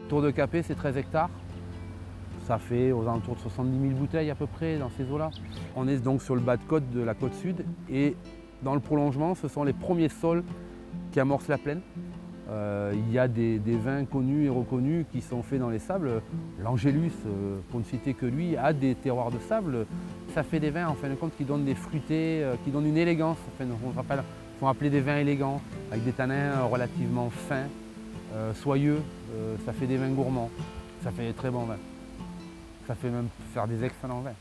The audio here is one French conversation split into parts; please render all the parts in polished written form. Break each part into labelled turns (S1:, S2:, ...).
S1: Tour de Capet, c'est 13 hectares. Ça fait aux alentours de 70 000 bouteilles à peu près dans ces eaux-là. On est donc sur le bas de côte de la côte sud et dans le prolongement, ce sont les premiers sols qui amorcent la plaine. Il y a des vins connus et reconnus qui sont faits dans les sables. L'Angélus, pour ne citer que lui, a des terroirs de sable. Ça fait des vins en fin de compte qui donnent des fruités, qui donnent une élégance. Enfin, on sont appelés des vins élégants, avec des tanins relativement fins, soyeux. Ça fait des vins gourmands. Ça fait des très bons vins. Ça fait même faire des excellents vins.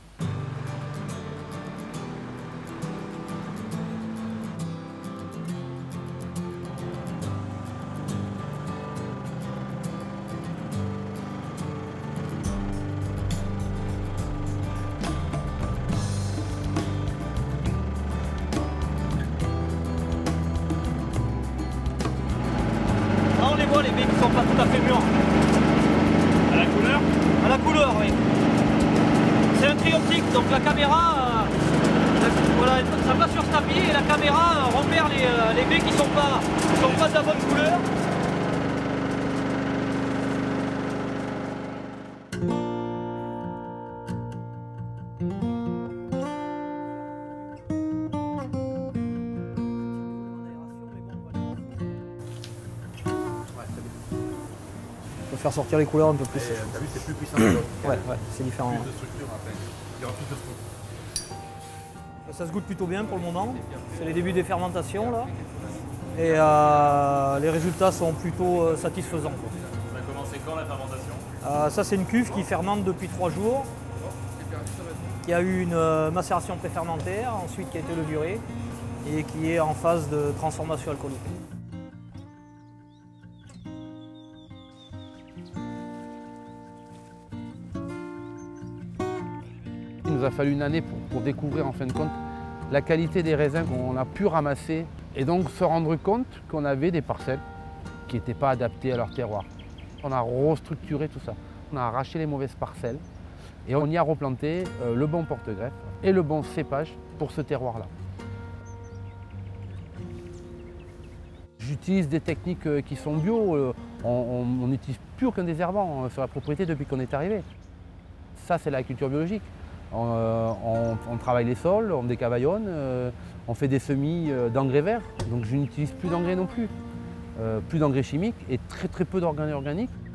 S2: Là on les voit les baies qui sont pas tout à fait mûrs.
S3: À la couleur?
S2: À la couleur, oui. C'est un trioptique, donc la caméra, voilà, ça passe sur ce tapis et la caméra repère les baies qui sont pas de la bonne couleur.
S4: On peut faire sortir les couleurs un peu plus.
S3: T'as vu, c'est plus puissant que l'autre.
S4: Ouais, c'est différent.
S3: Plus de structure après. Il y aura plus de fruits.
S4: Ça se goûte plutôt bien pour le moment. C'est les débuts des fermentations là. Et les résultats sont plutôt satisfaisants.
S3: Ça a commencé quand la fermentation?
S4: Ça c'est une cuve qui fermente depuis 3 jours, qui a eu une macération préfermentaire, ensuite qui a été levurée et qui est en phase de transformation alcoolique.
S1: Il nous a fallu une année pour découvrir en fin de compte la qualité des raisins qu'on a pu ramasser et donc se rendre compte qu'on avait des parcelles qui n'étaient pas adaptées à leur terroir. On a restructuré tout ça. On a arraché les mauvaises parcelles et on y a replanté le bon porte-greffe et le bon cépage pour ce terroir-là. J'utilise des techniques qui sont bio. On n'utilise plus aucun désherbant sur la propriété depuis qu'on est arrivé. Ça, c'est la culture biologique. On travaille les sols, on décavaillonne, on fait des semis d'engrais verts, donc je n'utilise plus d'engrais non plus. Plus d'engrais chimiques et très peu d'engrais organiques.